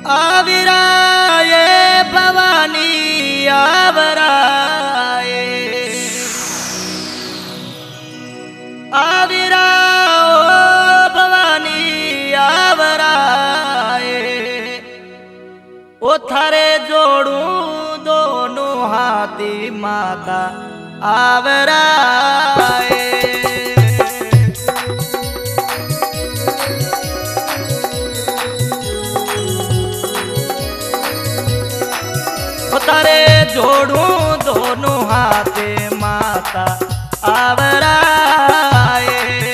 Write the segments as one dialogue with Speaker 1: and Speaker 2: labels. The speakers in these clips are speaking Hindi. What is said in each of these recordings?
Speaker 1: आविराये भवानी आवराये आविराओ भवानी आवराये ओ थारे जोड़ू दोनों हाथी माता आवराये तारे जोड़ू दोनों हाथे माता आवराये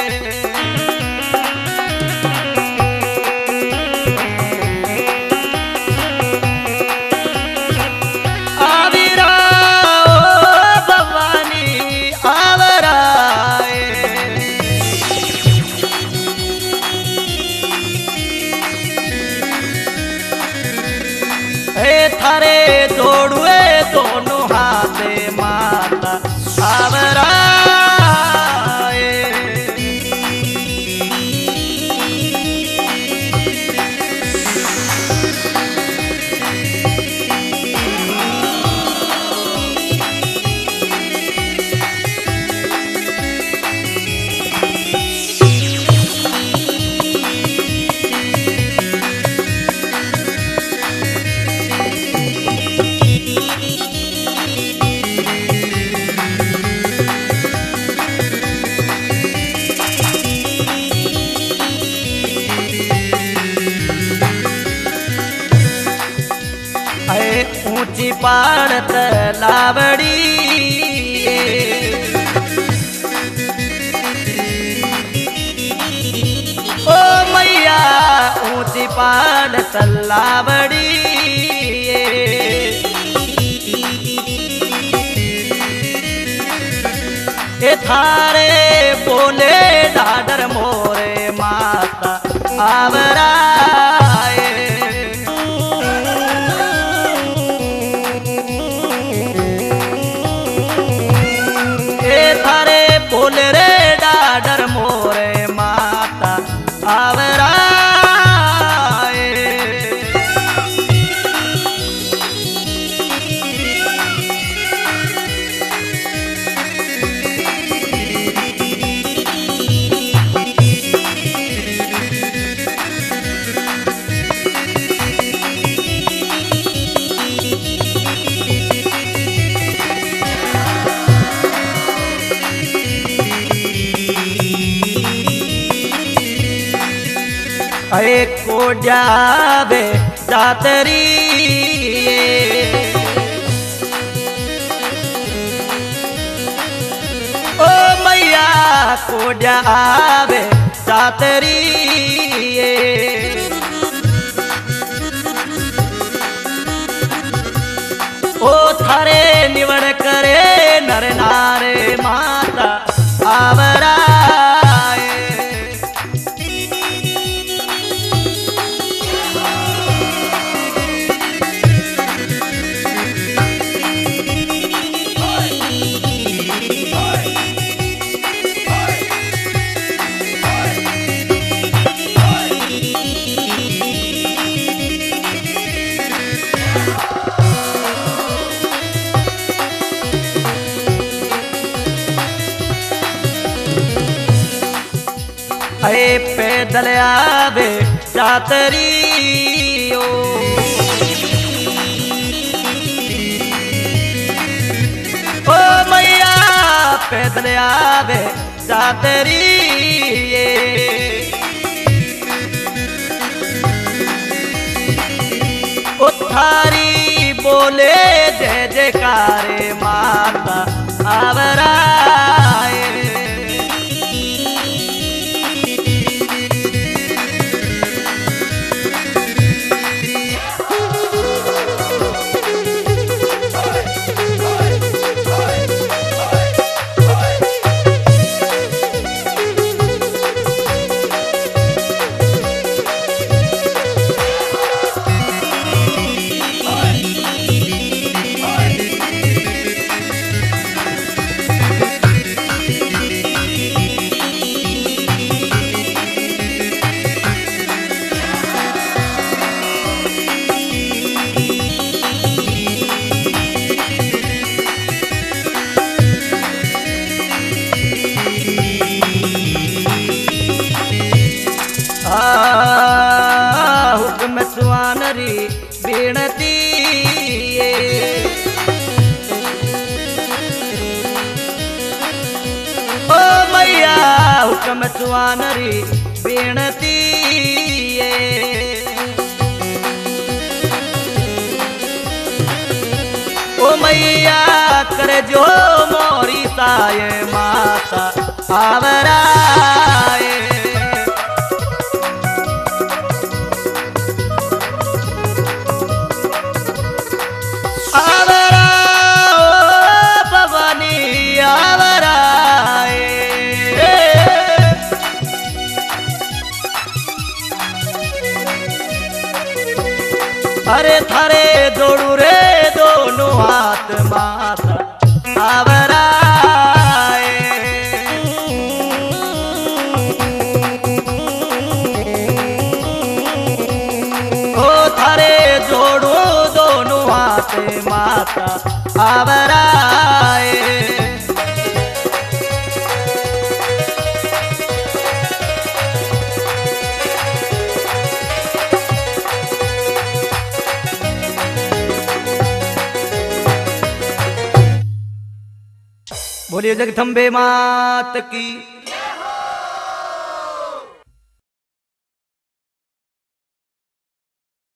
Speaker 1: आविराओ भवानी आवराये हे थारे जोड़ुए दोनों हाथे माता आवराये ऊंची पहाड़ तलावड़ी ओ मैया ऊंची पहाड़ तलावड़ी ए थारे बोले डाडर मोरे माता आवराये थारे बोल रे डाडर मोरे माता आवराये को जावे जातरी ओ मैया को जावे जातरी ओ थारे निवड़ करे नर नारे माता आवराये अरे पैदल आवे जातरी ओ मैया पैदल आवे जातरी ओ थारी बोले जय जयकारे माता आवराये रमचवान री बेनती ओ मैया कर जो मोरी साय माता आवराए अरे थारे जोड़ू रे दोनों हाथ माता आवराए ओ थारे जोड़ू दोनों हाथ माता आवराए बोलिए जगदम्बे मात की।